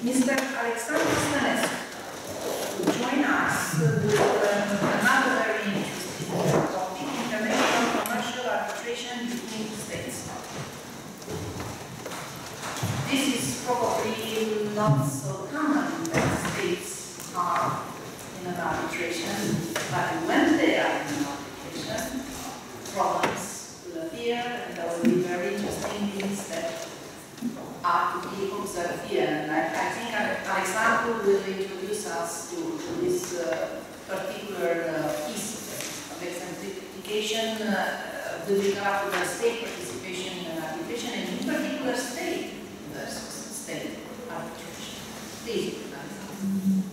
Mr. Alexandru Stănescu to join us with another very interesting topic, international commercial arbitration between states. This is probably not so common that states are in an arbitration, but when they are in an arbitration, problems will appear, and there will be very interesting things that are to be observed here. And I think Alexandru will introduce us to this particular piece of exemplification with regard to the state participation in arbitration, and in particular state versus state arbitration. Please, Alexandru.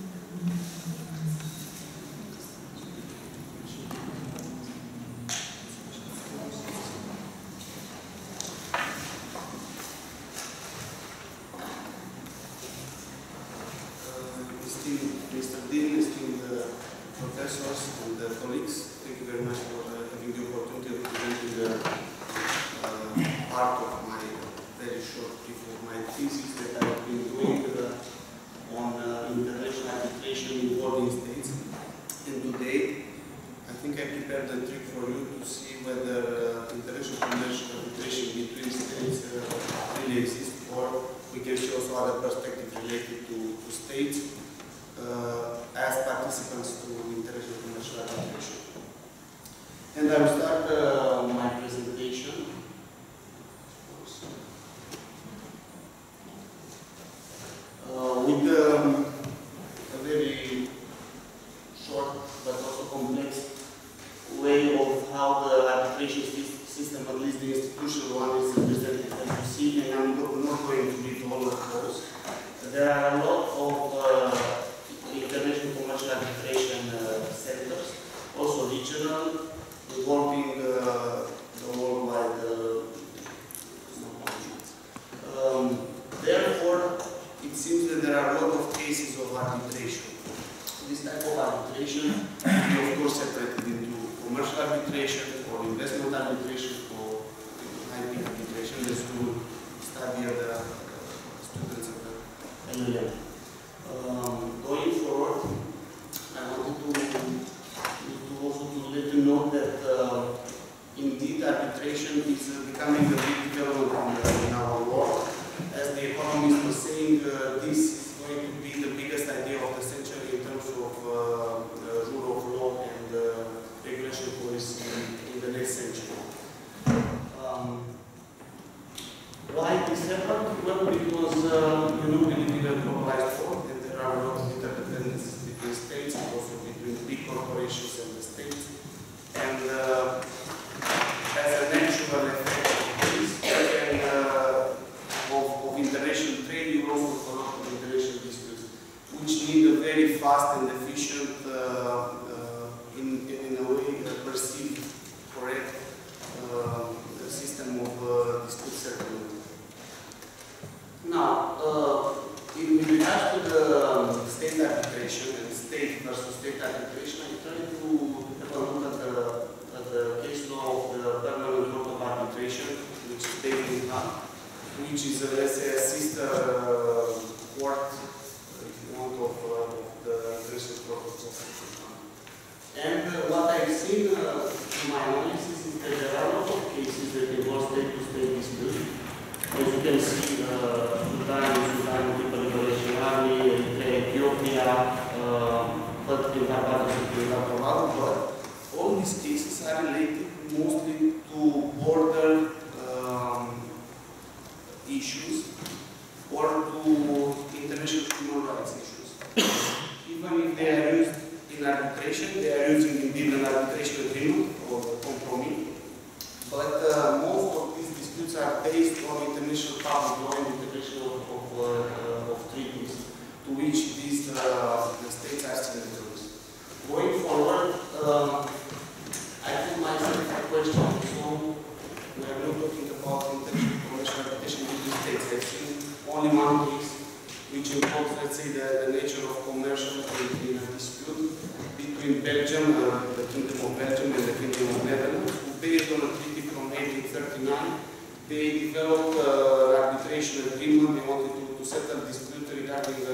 Mr. Dean, esteemed professors and colleagues, thank you very much for having the opportunity of presenting part of my very short brief of my thesis that I have been doing on international arbitration involving states. And today, I think I prepared a trick for you to see whether international commercial arbitration between states really exists, or we can see also other perspectives related to states as participants to international commercial arbitration. And I will start my presentation with a very short but also complex way of how the arbitration system, at least the institutional one, is represented as you see, and I'm not going to read all of those. There are a lot of international commercial arbitration centers, also regional, involving the worldwide therefore, it seems that there are a lot of cases of arbitration. This type of arbitration is of course separated into commercial arbitration or investment arbitration or IP arbitration, as we will study at the students of the LLM. Going forward, I wanted to also let you know that indeed arbitration is becoming a big development in our world. As the economist was saying, this is going to be the biggest idea of the century in terms of rule of law and regulation policy in the next century. Why this happened? Well, because we live in a globalized world. There are a lot of interdependencies between states and also between big corporations and the states. And as a natural effect of this, of international trade, you also have a lot of international disputes, which need a very fast and efficient, in a way, perceived, correct system of dispute settlement. Now, with regards to the state arbitration and state versus state arbitration, I try to have a look at the case law of the Permanent Court of Arbitration, which is based in Hague, which is, let's say, a sister court, if you want, of the International Court of Justice. And what I've seen in my analysis is that there are a lot of cases that involve state-to-state disputes. As you can see, Sudan, People Liberation Army, Ethiopia, but all these cases are related mostly to border issues or to international human rights issues. Even if they are used in arbitration, they are using indeed an arbitration agreement or compromise. But most of these disputes are based on international public law and international of treaties to which these the states are signatories. Going forward, I put myself a question. So we are not talking about international commercial arbitration between states. I've seen only one case which involves, let's say, the nature of commercial in a dispute between Belgium, the Kingdom of Belgium, and the Kingdom of Netherlands, who, based on a treaty from 1839, they developed an arbitration agreement. They wanted to settle dispute regarding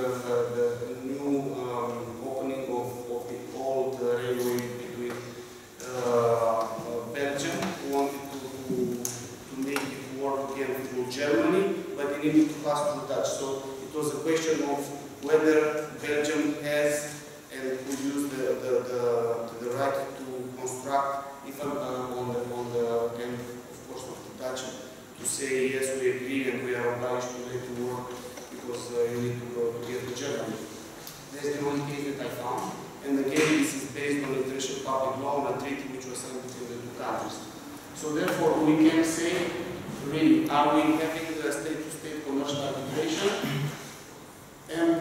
question of whether Belgium has and could use the right to construct, even on the end, of course, of the Dutch, to say yes, we agree and we are obliged to let you work because you need to get to Germany. That's the only case that I found. And again, this is based on international public law and a treaty which was signed between the two countries. So therefore, we can say, really, are we having the state-to-state commercial arbitration? And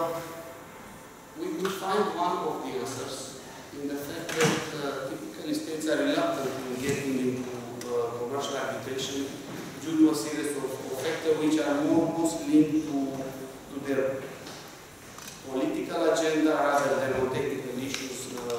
we will find one of the answers in the fact that typically states are reluctant in getting into commercial arbitration due to a series of factors which are mostly linked to their political agenda rather than on technical issues.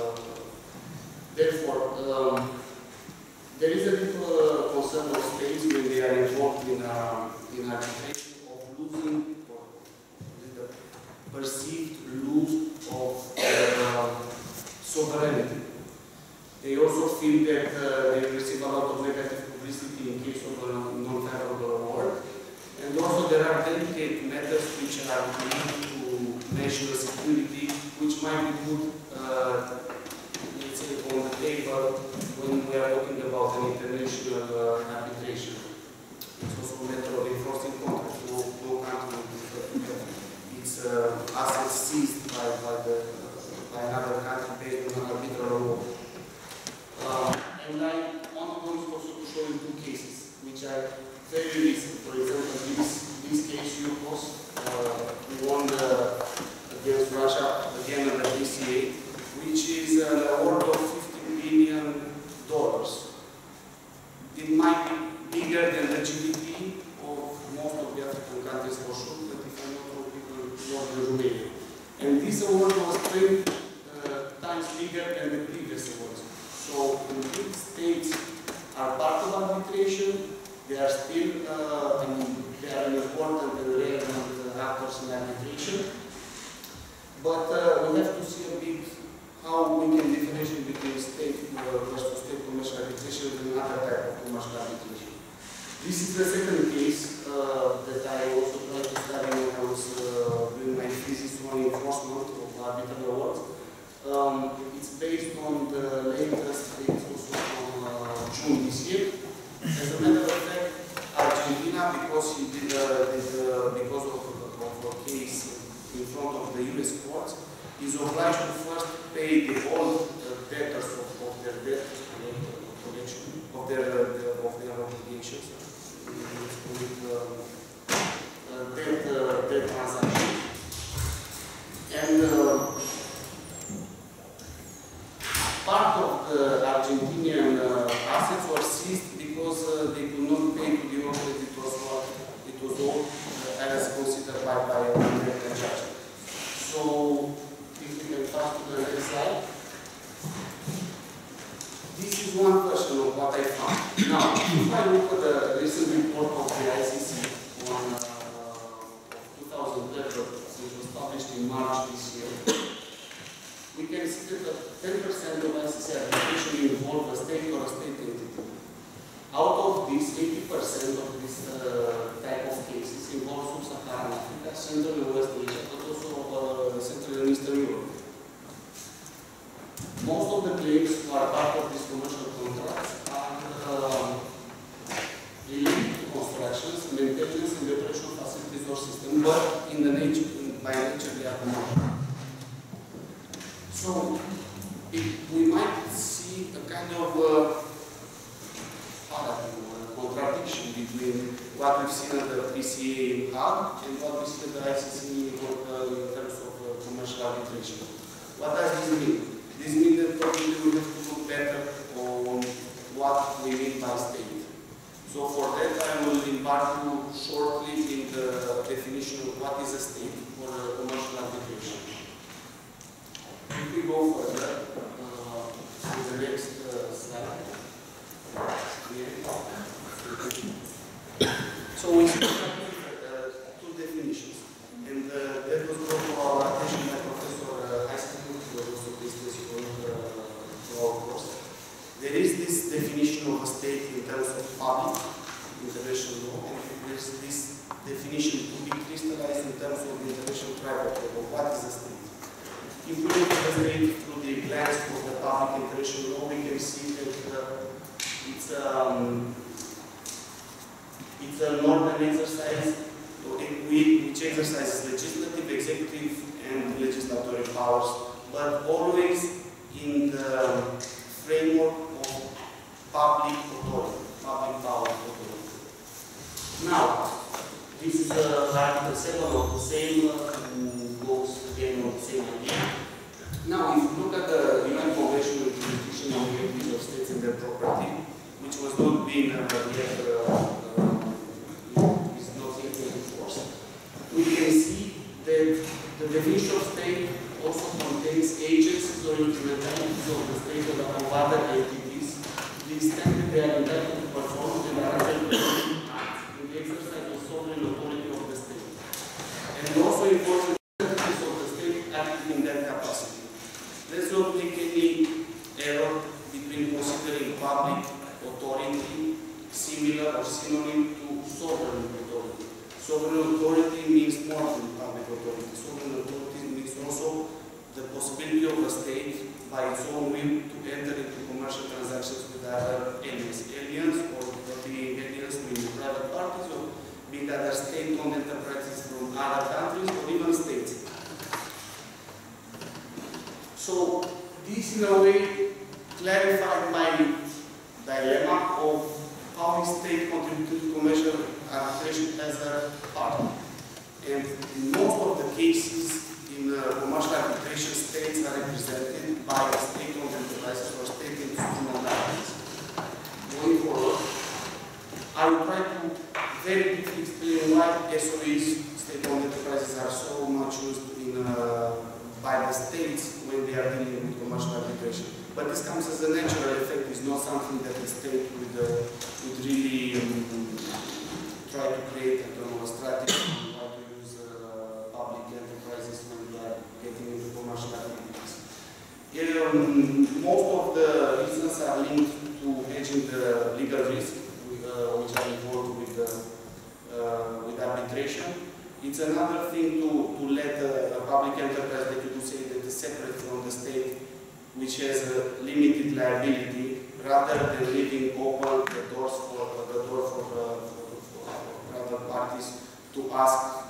Therefore, there is a little concern of states when they are involved in arbitration of losing or the perceived lose of sovereignty. They also feel that they receive a lot of negative publicity in case of a non-favorable award. And also there are delicate matters which are linked to national security, which might be put, let's say, on the table when we are talking about an international arbitration. It's also a matter of enforcing contracts. No country its assets seized by another country based on an arbitral law. And I want to also show you two cases, which are very recent. For example, this case, Yukos, won against Russia, again under DCA, which is an award of $50 billion. It might be bigger than the GDP of most of the African countries for sure, but if I'm not wrong, people more than Romania. And this award was 20 times bigger than the previous awards. So when states are part of arbitration, they are still they are important and relevant actors in arbitration. But we have to see a bit how we can differentiate between state versus state commercial arbitration and another type of commercial arbitration. This is the second case that I also tried to study when I was doing my thesis on enforcement of arbitral awards. It's based on the latest case also from June this year. As a matter of fact, Argentina, because he did because of a case in front of the US courts, is obliged to first pay the old debtors of their debt collection, of their obligations, debt transaction. And part of the Argentinian assets were seized because they could not pay to the amount that it was owed as considered by the judge. So, if we can pass to the next slide. This is one version of what I found. Now, if I look at the recent report of the ICC on 2011, which was published in March this year, we can see that 10% of ICC arbitration involve a state or a state entity. Out of this, 80% of this type of cases involve Sub-Saharan Africa, Central and West Asia, but also Central and Eastern Europe. Most of the claims who are part of these commercial contracts are related to constructions, maintenance, and the operation of facilities or systems, but by nature they are commercial. So, we might see a kind of contradiction between what we've seen at the PCA in Hague and what we see at the ICC in terms of commercial arbitration. What does this mean? This means that probably we have to look better on what we mean by state. So for that I will embark you shortly in the definition of what is a state for commercial arbitration. If we go further to the next slide. So we see two definitions, and that was brought to our attention by Professor Isaac, who was also placed to our course. There is this definition of a state in terms of public, international law, and there's this definition to be crystallized in terms of the international private law. What is a state? If we look at the state through the glance of the public international law, we can see that it's a northern exercise which exercises legislative, executive, and legislatory powers, but always in the framework of public authority, public power authority. Now, this is Article 7 of the same, goes again on the same idea. Now, if you look at the UN Convention on Jurisdiction on the Activities of States and their property, which was not being yet is not yet enforced, we can see that the definition of state also contains agencies or instrumentalities of the state or of other entities to the extent that they are entitled to perform and are entitled in the exercise of sovereign authority of the state. And also enforcing the entities of the state acting in that capacity. Let's not make any error between considering public authority similar or synonym to sovereign authority. Sovereign authority means more than public authority. Sovereign authority means also the possibility of a state by its own will to enter into commercial transactions with other aliens, or being aliens being private parties, or being other state-owned enterprises from other countries, or even states. So this in a way clarified my dilemma of how the state contributed to commercial arbitration as a partner. And in most of the cases in commercial arbitration, states are represented by state-owned enterprises or state institutional entities. Going forward, I will try to very briefly explain why SOEs, state-owned enterprises, are so much used in, by the states when they are dealing with commercial arbitration. But this comes as a natural effect. It's not something that the state would really try to create a strategy on how to use public enterprises when they are getting into commercial activities. Most of the reasons are linked to hedging the legal risk which are involved with arbitration. It's another thing to let a public enterprise that you do say that is separate from the state, which has a limited liability, rather than leaving open the doors for other parties to ask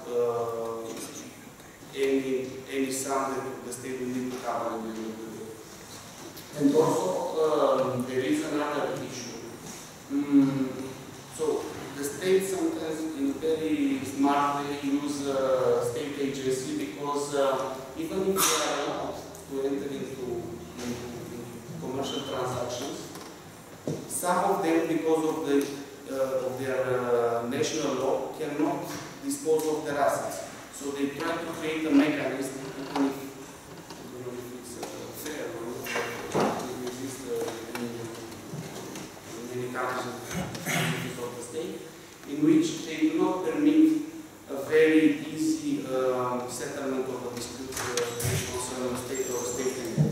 any sum that the state will need to cover. And also, there is another issue. So the state sometimes, in a very smart way, use state agency because even if they are allowed to enter into commercial transactions, some of them, because of their national law, cannot dispose of their assets. So they try to create a mechanism, even if it's fair or not, it exists in many countries of the state, in which they do not permit a very easy settlement of a dispute concerning state or state entity.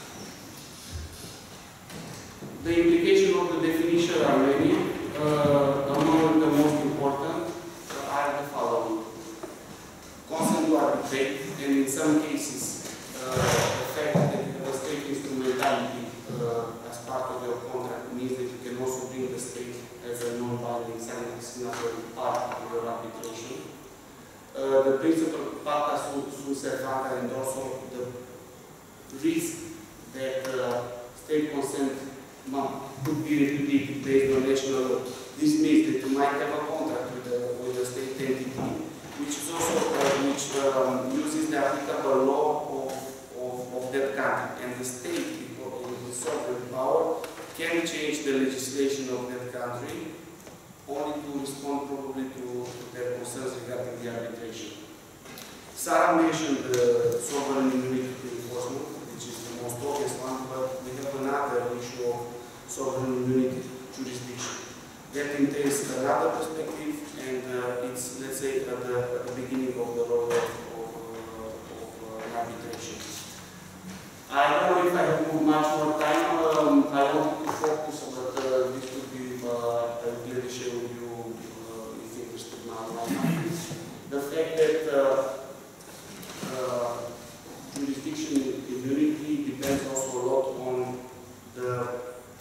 The implications of the definition are many. Among the most important are the following. Consent to arbitrate, and in some cases, the fact that you have a state instrumentality as part of your contract means that you can also bring the state as a non-binding signatory part of your arbitration. The principle pacta sunt servanda, and also the risk that state consent could be repudiated based on national law. This means that you might have a contract with a state entity, which is also uses the applicable law of that country, and the state, with the sovereign power, can change the legislation of that country only to respond probably to their concerns regarding the arbitration. Sarah mentioned the sovereign immunity enforcement, which is the most obvious one, but we have another issue of sovereign immunity jurisdiction. That entails another perspective, and it's, let's say, at the beginning of the role of arbitration. I don't know if I have much more time. I wanted to focus, but this would be, I will gladly share with you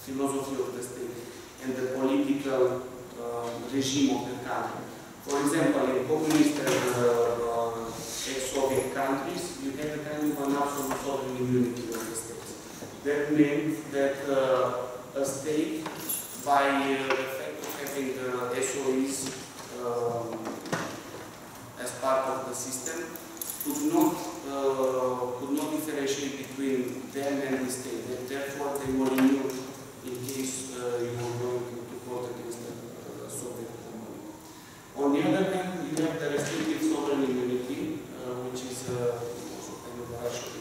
philosophy of the state and the political regime of the country. For example, in communist and ex-Soviet countries, you had a kind of an absolute sovereign immunity of the states. That meant that a state, by the fact of having SOEs as part of the system, could not differentiate between them and the state, and therefore they were immune in case you were going to court against the Soviet company. On the other hand, you have the restrictive sovereign immunity, which is also kind of a Russian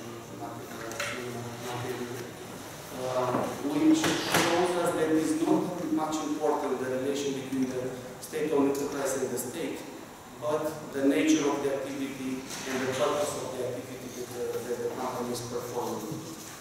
which shows us that it's not much important the relation between the state-owned enterprise and the state, but the nature of the activity and the purpose of the activity that the company is performing.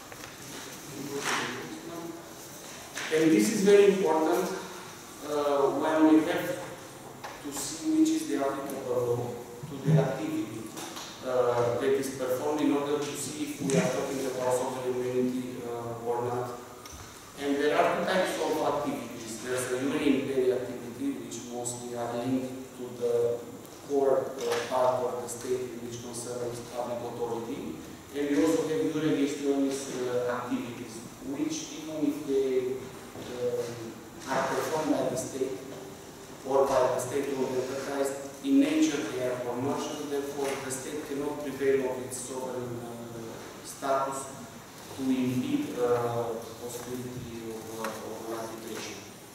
And this is very important when we have to see which is the applicable law to the activity that is performed in order to see if we are talking about sovereign immunity or not. And there are two types of activities. There's the unitary activity, which mostly are linked to the core part of the state, which concerns public authority. And we also have jurisdictionist activities, which even if they are performed by the state or by the state-owned enterprise, in nature they are commercial, therefore the state cannot prevail of its sovereign status to impede the possibility of arbitration.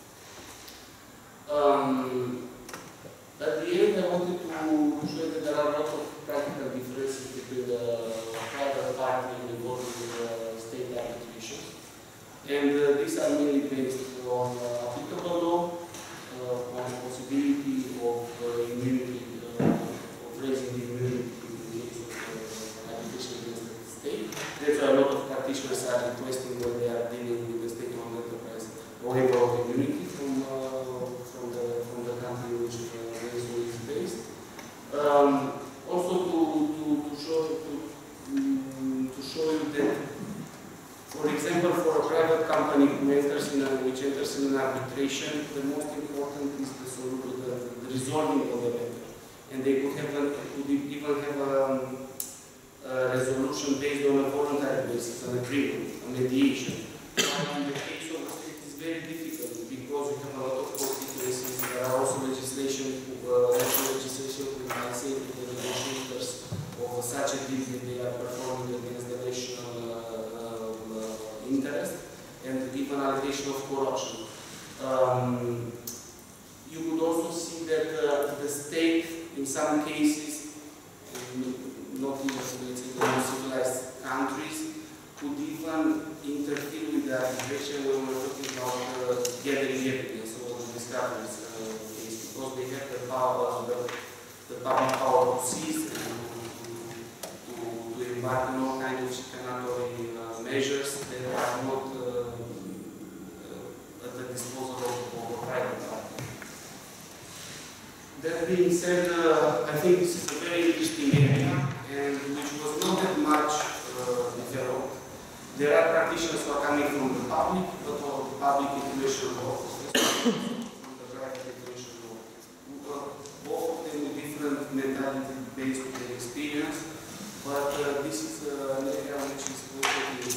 At the end, I wanted to show that there are lots of practical differences between the private party involved in state arbitration. And these are mainly based on applicable law, on the possibility of immunity, of raising the immunity in the case of arbitration against the state. That's why a lot of practitioners are requesting when they are dealing with the state-owned enterprise a waiver of immunity from the country in which the SOE is based. Also to show you that, for example, for a private company which enters in an arbitration, the most important is the resolving of the matter, and they could even have a resolution based on a voluntary basis, an agreement, a mediation. While in the case of the state, it's very difficult because we have a lot of constituencies. There are also legislation which might say to the negotiators of such a deal that they are performing against the national interest, and even allegation of corruption. You could also see that the state, in some cases, not even in the most civilized countries, could even interfere with the arbitration when we're talking about gathering evidence or discoveries case, because they have the power, the public power to seize and to embark on all kinds of discriminatory measures that are not at the disposal of a private party. That being said, I think this is a very interesting area, and which was not that much developed. There are practitioners who are coming from the public, but from public information law, from the private information law. Both of them with different mentality based on their experience, but this is an area which is probably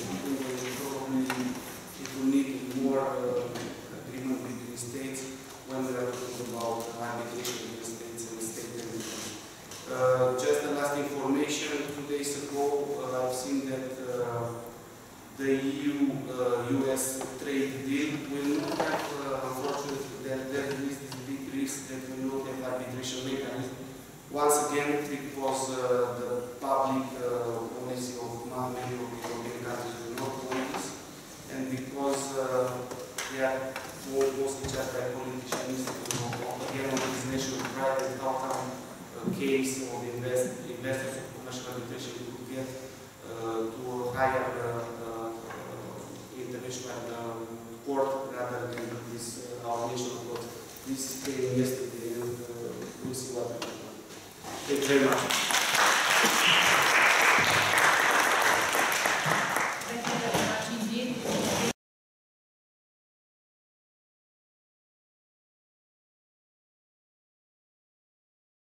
it will need more agreement between states when we are talking about arbitration between states and state entities. Just the last information, 2 days ago, I've seen that the EU-US trade deal will not have, unfortunately, there is this big risk that we will not have arbitration mechanism. Once again, because the public policy of many of the European countries will not want this, and because they are mostly just by politicians, again, on this national pride, and how come a case of investors of commercial arbitration could get to a higher international court rather than this our national court. This came yesterday, and we'll see what happens. Thank you very much.